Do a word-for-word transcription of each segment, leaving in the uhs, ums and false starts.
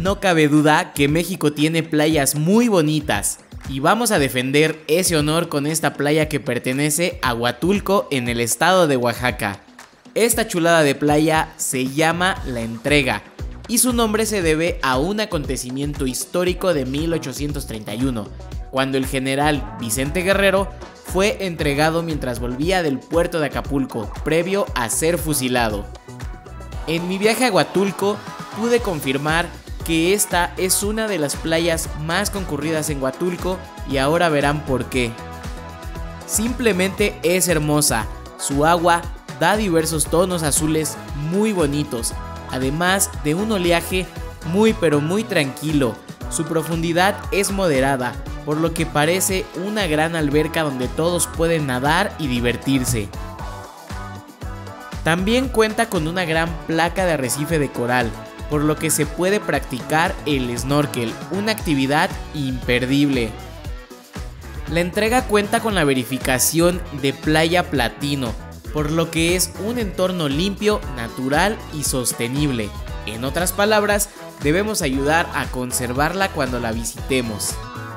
No cabe duda que México tiene playas muy bonitas y vamos a defender ese honor con esta playa que pertenece a Huatulco en el estado de Oaxaca. Esta chulada de playa se llama La Entrega y su nombre se debe a un acontecimiento histórico de mil ochocientos treinta y uno, cuando el general Vicente Guerrero fue entregado mientras volvía del puerto de Acapulco, previo a ser fusilado. En mi viaje a Huatulco pude confirmar que esta es una de las playas más concurridas en Huatulco y ahora verán por qué. Simplemente es hermosa, su agua da diversos tonos azules muy bonitos, además de un oleaje muy pero muy tranquilo. Su profundidad es moderada, por lo que parece una gran alberca donde todos pueden nadar y divertirse. También cuenta con una gran placa de arrecife de coral, por lo que se puede practicar el snorkel, una actividad imperdible. La Entrega cuenta con la verificación de Playa Platino, por lo que es un entorno limpio, natural y sostenible. En otras palabras, debemos ayudar a conservarla cuando la visitemos.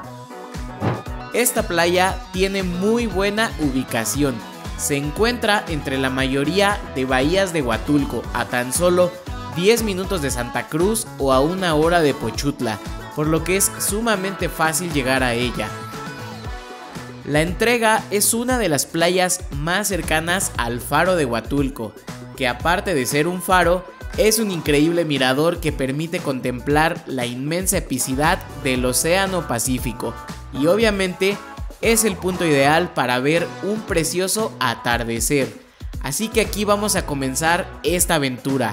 Esta playa tiene muy buena ubicación. Se encuentra entre la mayoría de bahías de Huatulco, a tan solo diez minutos de Santa Cruz o a una hora de Pochutla, por lo que es sumamente fácil llegar a ella. La Entrega es una de las playas más cercanas al faro de Huatulco, que aparte de ser un faro, es un increíble mirador que permite contemplar la inmensa epicidad del Océano Pacífico y obviamente es el punto ideal para ver un precioso atardecer. Así que aquí vamos a comenzar esta aventura.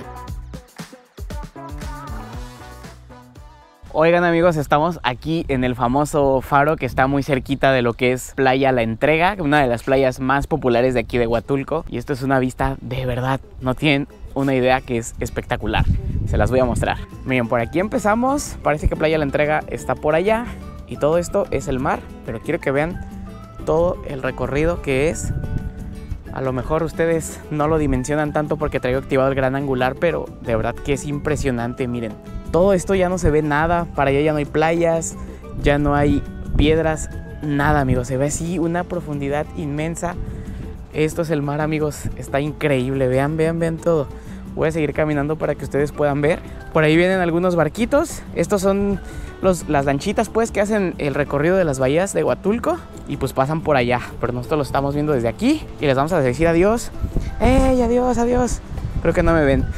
Oigan amigos, estamos aquí en el famoso faro que está muy cerquita de lo que es Playa La Entrega, una de las playas más populares de aquí de Huatulco. Y esto es una vista de verdad, no tienen una idea, que es espectacular. Se las voy a mostrar. Miren, por aquí empezamos, parece que Playa La Entrega está por allá y todo esto es el mar, pero quiero que vean todo el recorrido que es. A lo mejor ustedes no lo dimensionan tanto porque traigo activado el gran angular, pero de verdad que es impresionante, miren. Todo esto ya no se ve nada, para allá ya no hay playas, ya no hay piedras, nada amigos, se ve así una profundidad inmensa. Esto es el mar amigos, está increíble, vean, vean, vean todo. Voy a seguir caminando para que ustedes puedan ver. Por ahí vienen algunos barquitos, estos son los, las lanchitas pues que hacen el recorrido de las bahías de Huatulco y pues pasan por allá, pero nosotros lo estamos viendo desde aquí y les vamos a decir adiós. ¡Ey, adiós, adiós! Creo que no me ven.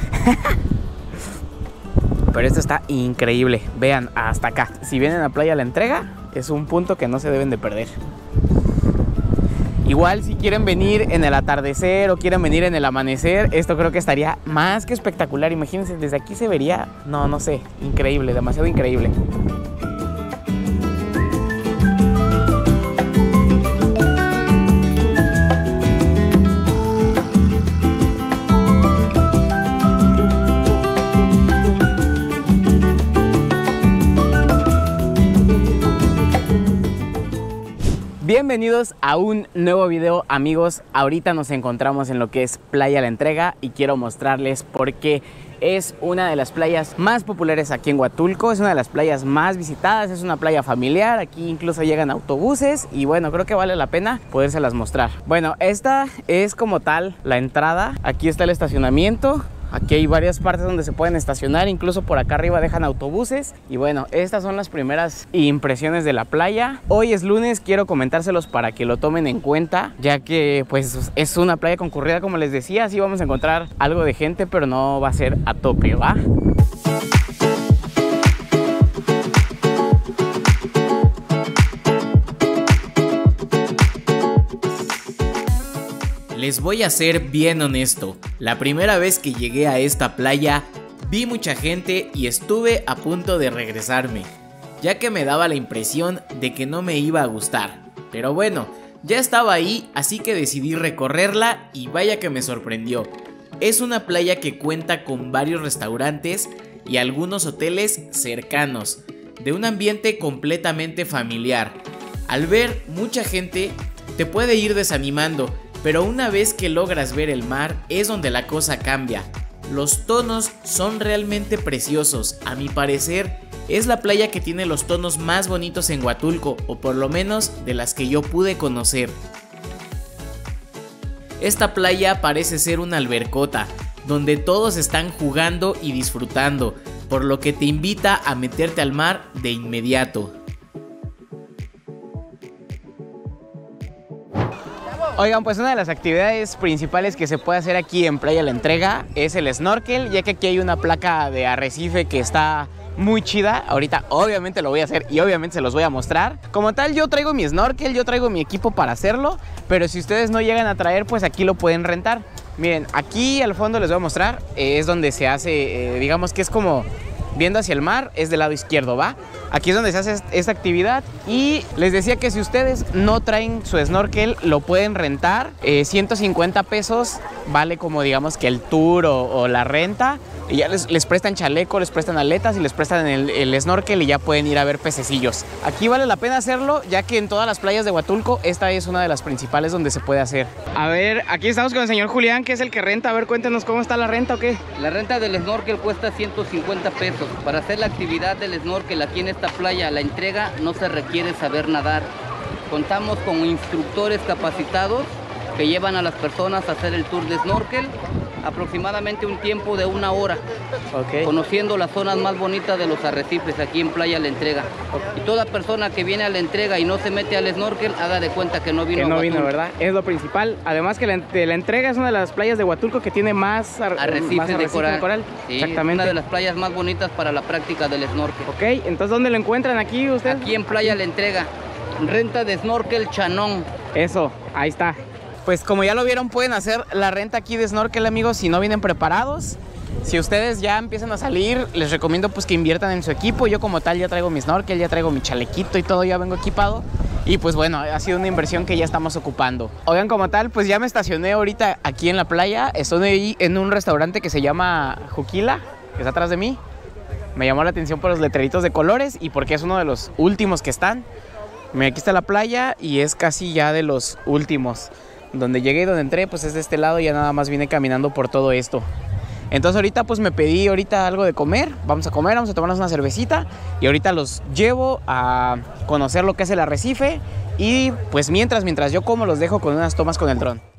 Pero esto está increíble, vean hasta acá. Si vienen a Playa La Entrega, es un punto que no se deben de perder. Igual si quieren venir en el atardecer o quieren venir en el amanecer, esto creo que estaría más que espectacular. Imagínense, desde aquí se vería, no, no sé, increíble, demasiado increíble. Bienvenidos a un nuevo video amigos. Ahorita nos encontramos en lo que es Playa La Entrega y quiero mostrarles por qué es una de las playas más populares aquí en Huatulco. Es una de las playas más visitadas, es una playa familiar, aquí incluso llegan autobuses y bueno, creo que vale la pena podérselas mostrar. Bueno, esta es como tal la entrada, aquí está el estacionamiento. Aquí hay varias partes donde se pueden estacionar, incluso por acá arriba dejan autobuses. Y bueno, estas son las primeras impresiones de la playa. Hoy es lunes, quiero comentárselos para que lo tomen en cuenta, ya que pues es una playa concurrida, como les decía. Sí vamos a encontrar algo de gente, pero no va a ser a tope, ¿va? Les voy a ser bien honesto, la primera vez que llegué a esta playa vi mucha gente y estuve a punto de regresarme, ya que me daba la impresión de que no me iba a gustar. Pero bueno, ya estaba ahí, así que decidí recorrerla y vaya que me sorprendió. Es una playa que cuenta con varios restaurantes y algunos hoteles cercanos, de un ambiente completamente familiar. Al ver mucha gente te puede ir desanimando, pero una vez que logras ver el mar es donde la cosa cambia. Los tonos son realmente preciosos, a mi parecer Es la playa que tiene los tonos más bonitos en Huatulco, o por lo menos de las que yo pude conocer. Esta playa parece ser una albercota, donde todos están jugando y disfrutando, por lo que te invita a meterte al mar de inmediato. Oigan, pues una de las actividades principales que se puede hacer aquí en Playa La Entrega es el snorkel, ya que aquí hay una placa de arrecife que está muy chida. Ahorita obviamente lo voy a hacer y obviamente se los voy a mostrar. Como tal, yo traigo mi snorkel, yo traigo mi equipo para hacerlo, pero si ustedes no llegan a traer, pues aquí lo pueden rentar. Miren, aquí al fondo les voy a mostrar, eh, es donde se hace, eh, digamos que es como viendo hacia el mar, es del lado izquierdo, ¿va? Aquí es donde se hace esta actividad y les decía que si ustedes no traen su snorkel, lo pueden rentar, eh, ciento cincuenta pesos vale como digamos que el tour o, o la renta. Y ya les, les prestan chaleco, les prestan aletas y les prestan el, el snorkel y ya pueden ir a ver pececillos. Aquí vale la pena hacerlo, ya que en todas las playas de Huatulco esta es una de las principales donde se puede hacer. A ver, aquí estamos con el señor Julián, que es el que renta. A ver, cuéntenos cómo está la renta o qué. La renta del snorkel cuesta ciento cincuenta pesos. Para hacer la actividad del snorkel aquí en esta playa, La Entrega, no se requiere saber nadar. Contamos con instructores capacitados que llevan a las personas a hacer el tour de snorkel, aproximadamente un tiempo de una hora, okay, conociendo las zonas más bonitas de los arrecifes aquí en Playa La Entrega. Okay. Y toda persona que viene a La Entrega y no se mete al snorkel, haga de cuenta que no vino. Que no a vino, ¿verdad? Es lo principal. Además que la, la Entrega es una de las playas de Huatulco que tiene más, ar arrecifes, más arrecife de coral. De coral. Sí, exactamente. Una de las playas más bonitas para la práctica del snorkel. Ok, entonces ¿dónde lo encuentran aquí ustedes? Aquí en Playa La Entrega. Renta de snorkel Chanón. Eso, ahí está. Pues como ya lo vieron, pueden hacer la renta aquí de snorkel, amigos, si no vienen preparados. Si ustedes ya empiezan a salir, les recomiendo pues que inviertan en su equipo. Yo como tal ya traigo mi snorkel, ya traigo mi chalequito y todo, ya vengo equipado. Y pues bueno, ha sido una inversión que ya estamos ocupando. Oigan, como tal, pues ya me estacioné ahorita aquí en la playa. Estoy ahí en un restaurante que se llama Juquila, que está atrás de mí. Me llamó la atención por los letreritos de colores y porque es uno de los últimos que están. Mira, aquí está la playa y es casi ya de los últimos. Donde llegué y donde entré, pues es de este lado, ya nada más vine caminando por todo esto. Entonces ahorita pues me pedí ahorita algo de comer, vamos a comer, vamos a tomarnos una cervecita y ahorita los llevo a conocer lo que es el arrecife y pues mientras, mientras yo como los dejo con unas tomas con el dron.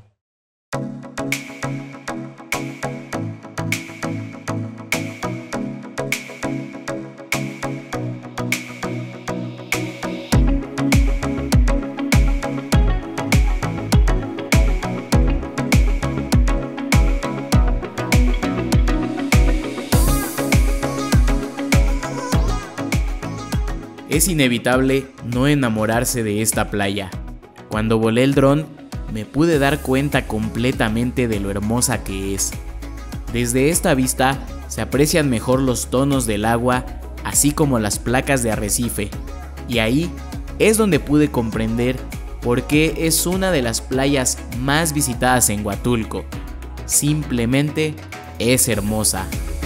Es inevitable no enamorarse de esta playa. Cuando volé el dron, me pude dar cuenta completamente de lo hermosa que es. Desde esta vista se aprecian mejor los tonos del agua, así como las placas de arrecife. Y ahí es donde pude comprender por qué es una de las playas más visitadas en Huatulco. Simplemente es hermosa.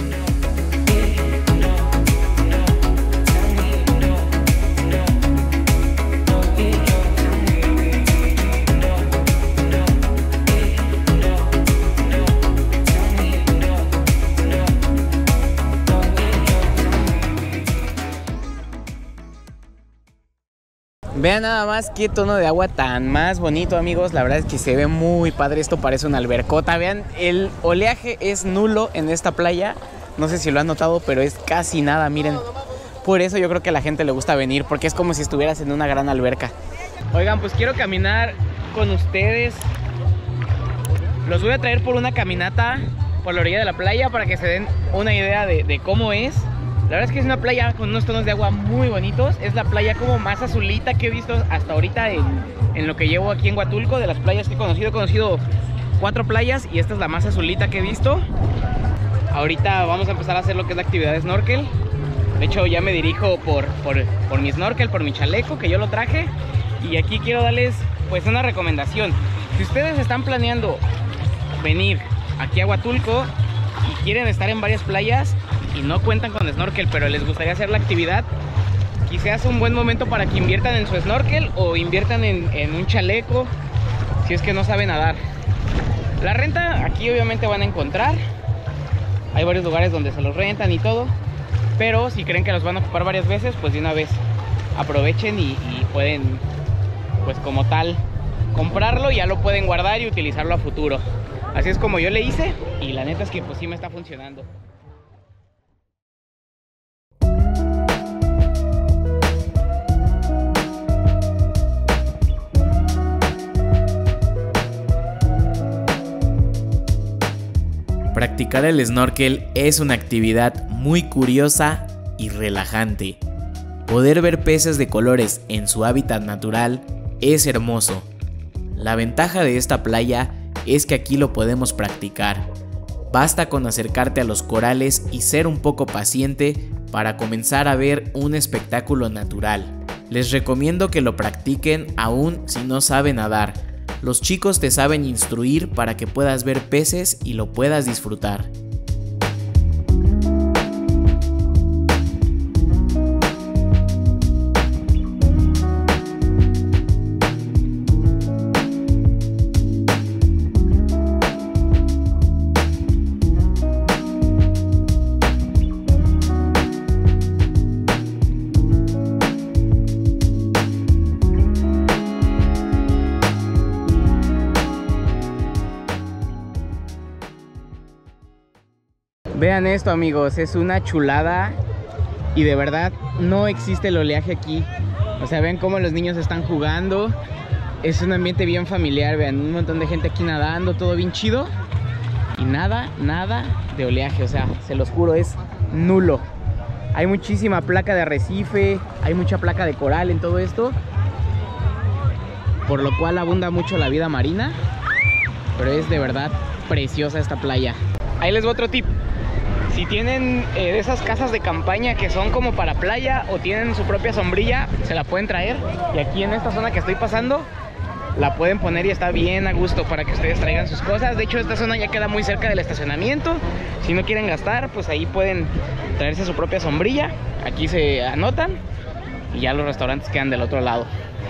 Vean nada más qué tono de agua tan más bonito, amigos. La verdad es que se ve muy padre. Esto parece una albercota. Vean, el oleaje es nulo en esta playa. No sé si lo han notado, pero es casi nada, miren. Por eso yo creo que a la gente le gusta venir, porque es como si estuvieras en una gran alberca. Oigan, pues quiero caminar con ustedes. Los voy a traer por una caminata por la orilla de la playa para que se den una idea de, de cómo es. La verdad es que es una playa con unos tonos de agua muy bonitos. Es la playa como más azulita que he visto hasta ahorita en, en lo que llevo aquí en Huatulco. De las playas que he conocido, he conocido cuatro playas y esta es la más azulita que he visto. Ahorita vamos a empezar a hacer lo que es la actividad de snorkel. De hecho ya me dirijo por, por, por mi snorkel, por mi chaleco que yo lo traje. Y aquí quiero darles pues una recomendación. Si ustedes están planeando venir aquí a Huatulco y quieren estar en varias playas y no cuentan con snorkel, pero les gustaría hacer la actividad, quizás un buen momento para que inviertan en su snorkel o inviertan en, en un chaleco si es que no saben nadar. La renta aquí obviamente van a encontrar, hay varios lugares donde se los rentan y todo, pero si creen que los van a ocupar varias veces, pues de una vez aprovechen y, y pueden, pues como tal, comprarlo y ya lo pueden guardar y utilizarlo a futuro. Así es como yo le hice y la neta es que pues sí me está funcionando. Practicar el snorkel es una actividad muy curiosa y relajante. Poder ver peces de colores en su hábitat natural es hermoso. La ventaja de esta playa es que aquí lo podemos practicar. Basta con acercarte a los corales y ser un poco paciente para comenzar a ver un espectáculo natural. Les recomiendo que lo practiquen aún si no saben nadar. Los chicos te saben instruir para que puedas ver peces y lo puedas disfrutar. Vean esto, amigos, es una chulada y de verdad no existe el oleaje aquí. O sea, ven cómo los niños están jugando. Es un ambiente bien familiar, vean, un montón de gente aquí nadando, todo bien chido. Y nada, nada de oleaje, o sea, se los juro, es nulo. Hay muchísima placa de arrecife, hay mucha placa de coral en todo esto, por lo cual abunda mucho la vida marina. Pero es de verdad preciosa esta playa. Ahí les voy otro tip. Si tienen eh, de esas casas de campaña que son como para playa o tienen su propia sombrilla, se la pueden traer. Y aquí en esta zona que estoy pasando, la pueden poner y está bien a gusto para que ustedes traigan sus cosas. De hecho, esta zona ya queda muy cerca del estacionamiento. Si no quieren gastar, pues ahí pueden traerse su propia sombrilla. Aquí se anotan y ya los restaurantes quedan del otro lado.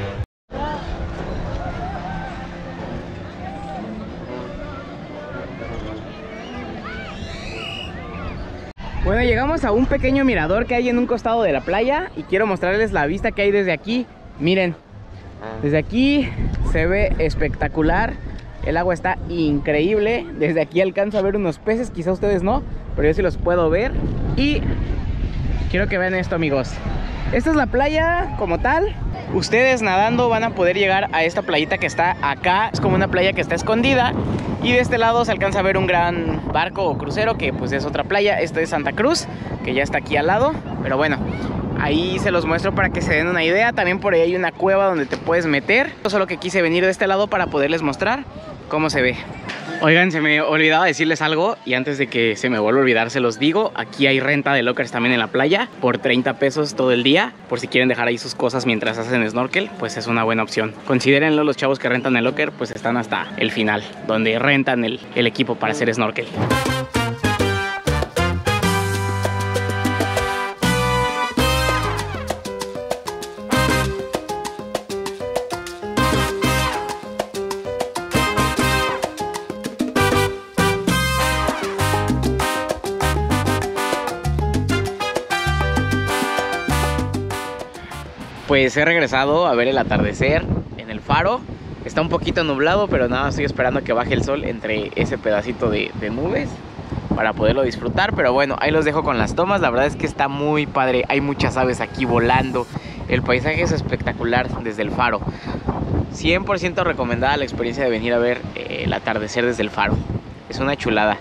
Bueno, llegamos a un pequeño mirador que hay en un costado de la playa y quiero mostrarles la vista que hay desde aquí. Miren, desde aquí se ve espectacular. El agua está increíble. Desde aquí alcanzo a ver unos peces, quizá ustedes no, pero yo sí los puedo ver. Y quiero que vean esto, amigos. Esta es la playa como tal. Ustedes nadando van a poder llegar a esta playita que está acá. Es como una playa que está escondida. Y de este lado se alcanza a ver un gran barco o crucero que pues es otra playa. Esta es Santa Cruz, que ya está aquí al lado. Pero bueno, ahí se los muestro para que se den una idea. También por ahí hay una cueva donde te puedes meter. Solo que quise venir de este lado para poderles mostrar cómo se ve. Oigan, se me olvidaba decirles algo y antes de que se me vuelva a olvidar se los digo. Aquí hay renta de lockers también en la playa por treinta pesos todo el día. Por si quieren dejar ahí sus cosas mientras hacen snorkel, pues es una buena opción. Considérenlo, los chavos que rentan el locker pues están hasta el final, donde rentan el, el equipo para hacer snorkel. Pues he regresado a ver el atardecer en el faro. Está un poquito nublado, pero nada, estoy esperando a que baje el sol entre ese pedacito de, de nubes para poderlo disfrutar. Pero bueno, ahí los dejo con las tomas. La verdad es que está muy padre. Hay muchas aves aquí volando. El paisaje es espectacular desde el faro. cien por ciento recomendada la experiencia de venir a ver eh, el atardecer desde el faro. Es una chulada.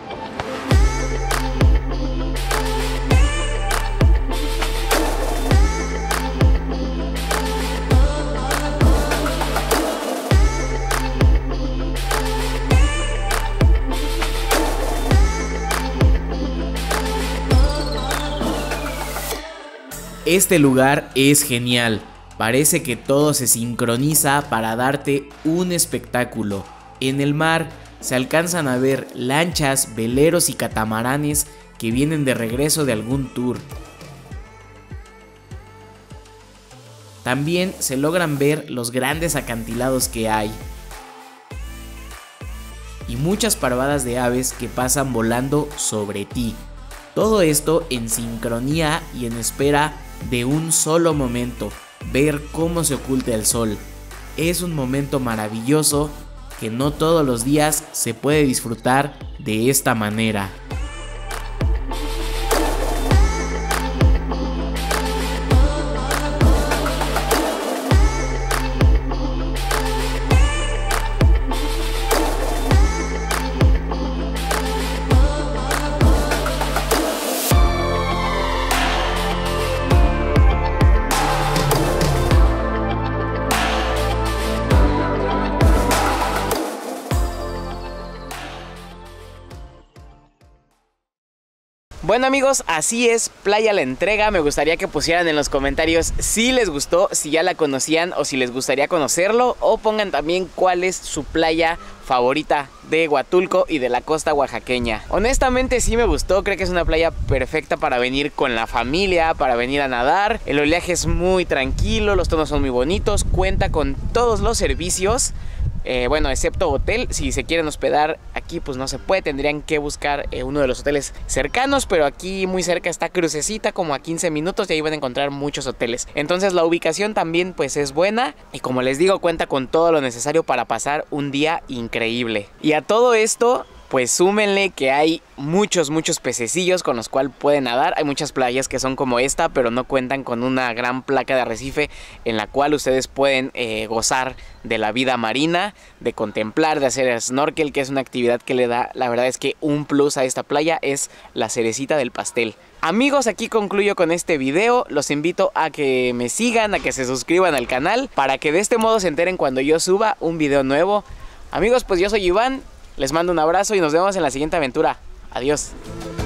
Este lugar es genial, parece que todo se sincroniza para darte un espectáculo. En el mar se alcanzan a ver lanchas, veleros y catamaranes que vienen de regreso de algún tour. También se logran ver los grandes acantilados que hay. Y muchas parvadas de aves que pasan volando sobre ti. Todo esto en sincronía y en espera de un solo momento, ver cómo se oculta el sol. Es un momento maravilloso que no todos los días se puede disfrutar de esta manera. Bueno amigos, así es Playa La Entrega. Me gustaría que pusieran en los comentarios si les gustó, si ya la conocían o si les gustaría conocerlo, o pongan también cuál es su playa favorita de Huatulco y de la costa oaxaqueña. Honestamente sí me gustó, creo que es una playa perfecta para venir con la familia, para venir a nadar. El oleaje es muy tranquilo, los tonos son muy bonitos, cuenta con todos los servicios. Eh, bueno, excepto hotel, si se quieren hospedar aquí pues no se puede, tendrían que buscar eh, uno de los hoteles cercanos, pero aquí muy cerca está Crucecita, como a quince minutos, y ahí van a encontrar muchos hoteles. Entonces la ubicación también pues es buena y como les digo cuenta con todo lo necesario para pasar un día increíble. Y a todo esto pues súmenle que hay muchos, muchos pececillos con los cuales pueden nadar. Hay muchas playas que son como esta, pero no cuentan con una gran placa de arrecife en la cual ustedes pueden eh, gozar de la vida marina, de contemplar, de hacer snorkel, que es una actividad que le da, la verdad es que un plus a esta playa, es la cerecita del pastel. Amigos, aquí concluyo con este video. Los invito a que me sigan, a que se suscriban al canal, para que de este modo se enteren cuando yo suba un video nuevo. Amigos, pues yo soy Iván. Les mando un abrazo y nos vemos en la siguiente aventura. Adiós.